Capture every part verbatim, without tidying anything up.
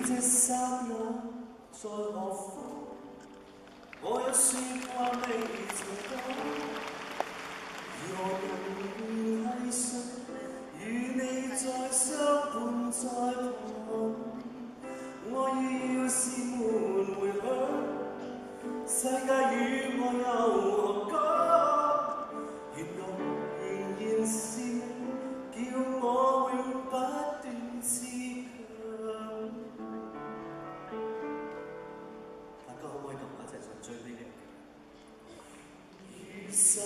這剎那在何方？我有說話未曾講，如何能繫上與你再相伴在旁？我要是門回響，世界與我有何干？原來仍然是你，叫我永不斷自強。大家可唔可以同我一齊唱最尾嘅？雨傘。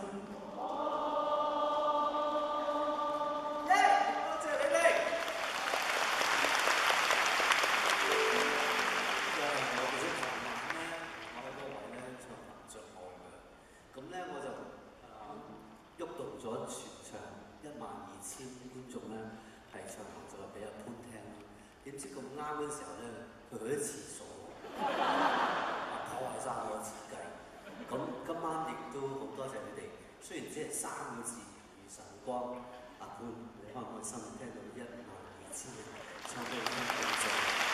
點知咁啱嗰時候咧，佢去咗廁所，破壞晒我設計。咁今晚亦都好多謝你哋，雖然只係三個字如晨光，阿潘你開唔開心聽到一萬二千人唱俾你聽咁正？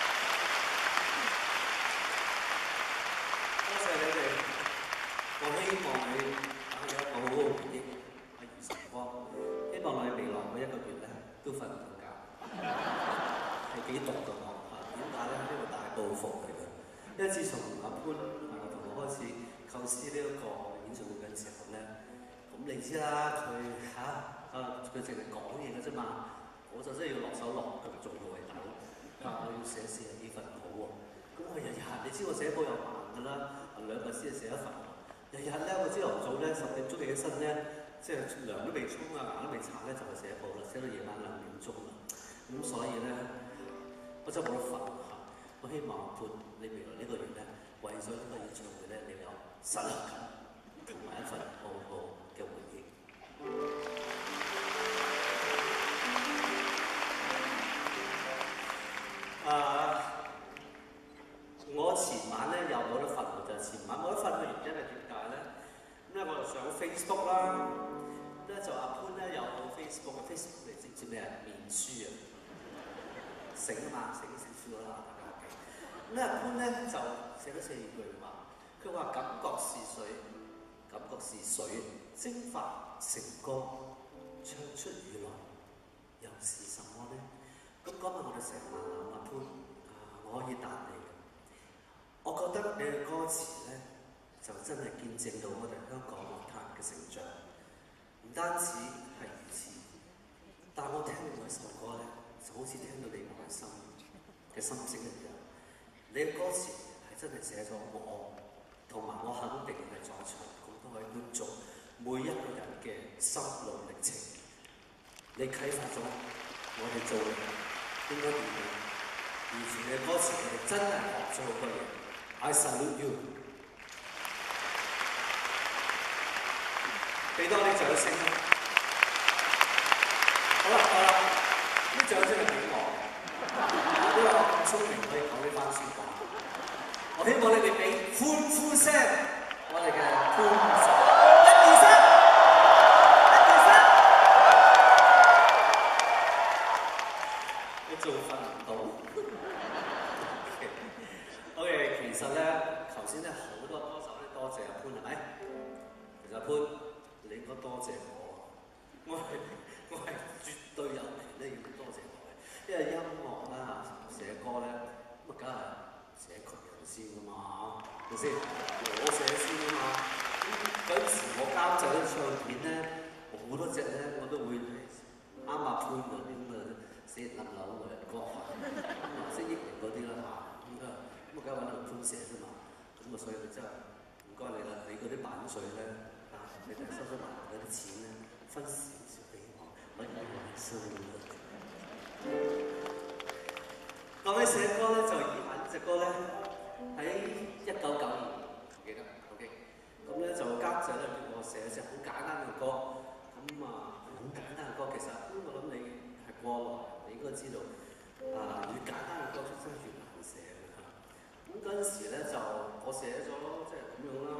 多謝你哋，我希望你有一個好好嘅回憶，阿如晨光。希望你未來嗰一個月咧都瞓唔到覺。係幾毒㗎我嚇？點解咧？呢個大報復嚟嘅。因為自從阿潘啊同我開始構思呢一個演唱會嘅時候咧，咁你知啦，佢嚇啊佢淨係講嘢嘅啫嘛，我就真係要落手落腳做到為大佬。啊，我要寫詩呢份好喎。咁我日日你知我寫稿又慢㗎啦，兩個詩寫一份。日日咧我朝頭早咧十點鐘起身咧，即係涼都未沖啊，牙都未擦咧就係寫稿啦，寫到夜晚兩點鐘啦。咁所以咧。我真係冇得瞓嚇！我希望潘你未來呢個月咧，為咗呢個演唱會咧，你有實力感同埋一份好好嘅回憶。啊！我前晚咧又冇得瞓，就係前晚冇得瞓嘅原因係點解咧？咁咧我就上 Facebook 啦，咧就阿潘咧有個 Facebook 嘅 Facebook 你知唔知咩啊？面書啊！醒啊嘛，醒少少啦，大家記。咁咧阿潘咧就寫咗四句話，佢話感覺是水，感覺是水，蒸發成歌，唱出雨來，又是什麼呢？咁嗰晚我哋成晚諗阿潘，啊，我可以答你嘅。我覺得你嘅歌詞咧，就真係見證到我哋香港樂壇嘅成長，唔單止係如此，但我聽到每一首歌咧。就好似聽到你內心嘅心聲一樣，你嘅歌詞係真係寫咗我，同埋我肯定係在場咁多位觀眾每一個人嘅心路歷程。你啟發咗我哋做人應該點樣？而前嘅歌詞我哋真係學咗好多嘢。I salute you， 俾多啲掌聲。好啦，好啦。啲掌聲係俾我，因為我咁聰明可以講呢番説話。我希望你哋俾歡呼聲，我哋嘅潘神，一二三，一二三，你做瞓唔到。OK， 其實咧，頭先咧好多歌手咧多謝阿潘係咪？其實阿潘，你應該多謝我，我係我係絕對有權咧要。因為音樂啦，寫歌咧，咁啊梗係寫曲人先㗎嘛，係咪先？我寫先㗎嘛。咁嗰陣時我監製啲唱片咧，好多隻咧我都會啱阿潘嗰啲咁嘅寫冧樓嘅歌，識益人嗰啲啦嚇。咁啊咁啊梗係揾阿潘寫啫嘛。咁啊所以真係唔該你啦，你嗰啲版稅咧啊，你哋收收埋嗰啲錢咧，分少少俾我，我以為收嘅。講起寫歌咧，就以下呢隻歌咧，喺一九九二年，唔記得 ，OK。咁咧就監製咧叫我寫一隻好簡單嘅歌，咁啊好簡單嘅歌，其實我諗你係過來，你應該知道，啊越簡單嘅歌出真係越難寫嘅嚇。咁嗰陣時咧就我寫咗即係咁樣啦。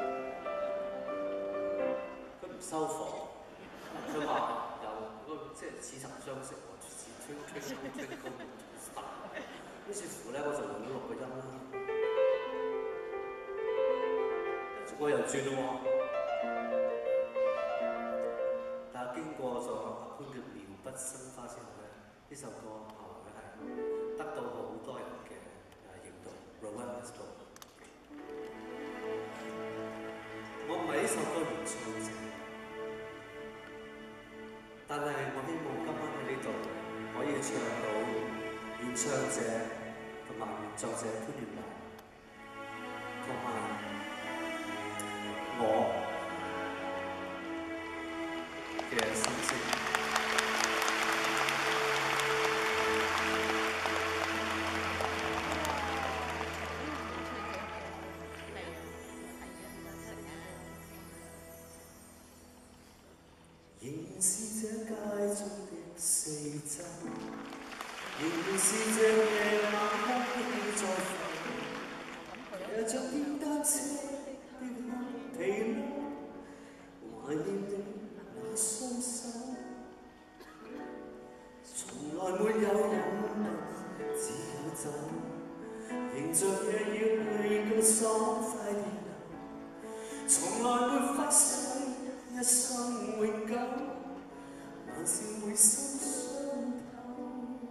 佢唔收貨。佢話有嗰即係似曾相識喎，似 Twinkle Twinkle Little Star。於是乎咧，我就用咗六個音啦，跟住我又轉咯喎。但係經過咗阿潘嘅妙筆生花之後咧，呢首歌後來係得到好多人嘅誒認同 ，Rowan Westbrook。我唔係呢首歌原創者，但係我希望今晚喺呢度可以唱到原唱者同埋原作者潘源良，同埋我嘅心聲。仍然是這街中的四周，仍然是這夜晚空氣在浮，騎着電單車的黑皮褸，懷念你那雙手，從來沒有忍耐，只有走，迎着夜要去更爽快地流，從來沒發誓一生永久，還是會心傷透。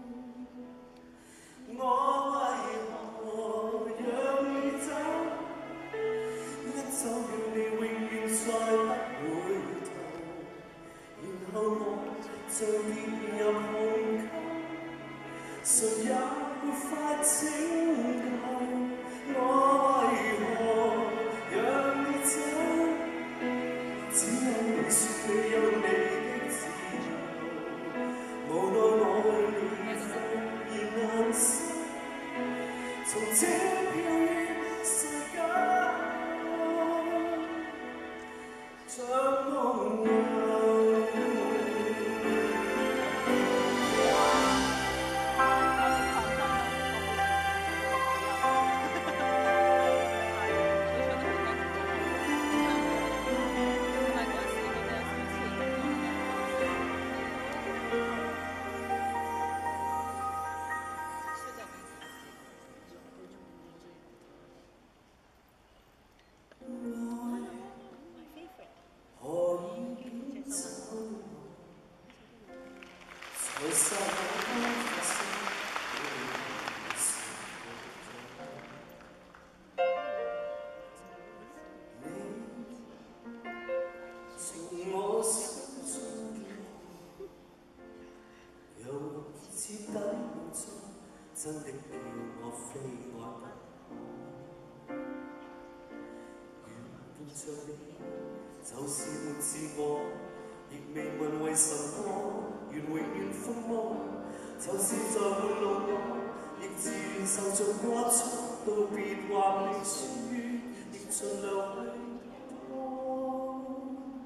我為何讓你走？一走了你永遠再不回頭，然後我就跌入空溝，誰也沒法拯救。我為何讓你走？只有你說你有你的自由，無奈我為你忽然難受，從這飄於世間像夢遊。真的叫我非愛不可，原本像你就是沒自我，亦未問為什麼，願永遠瘋魔，就是在玩弄我，亦自願受盡壓迫，道別或離處，亦盡量去拖，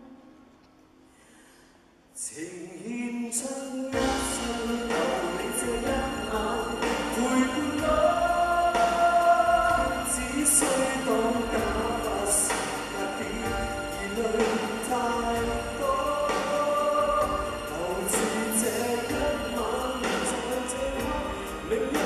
情獻出一生，留你這一晚。陪伴我，只需當假發時特別疑慮太多，留住這一晚，在這刻，明